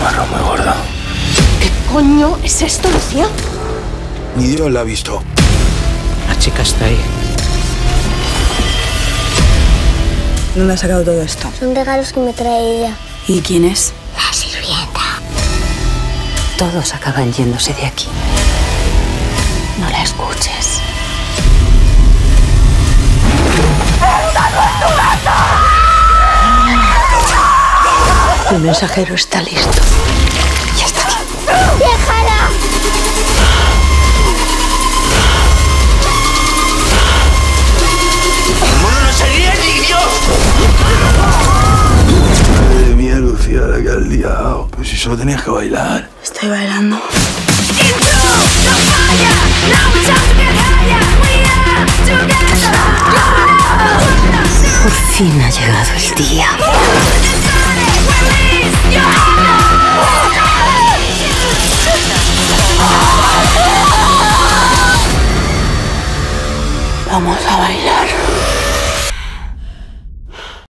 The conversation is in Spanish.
marrón muy gordo. ¿Qué coño es esto, Lucía? Ni Dios la ha visto. La chica está ahí. ¿Dónde ha sacado todo esto? Son regalos que me trae ella. ¿Y quién es? La sirvienta. Todos acaban yéndose de aquí. No la escuches. El mensajero está listo. Ya está aquí. ¡Déjala! ¡El mono no se ríe ni Dios! Madre mía, Lucía, la que has liado. Pues si solo tenías que bailar. Estoy bailando. Por fin ha llegado el día. Vamos a bailar.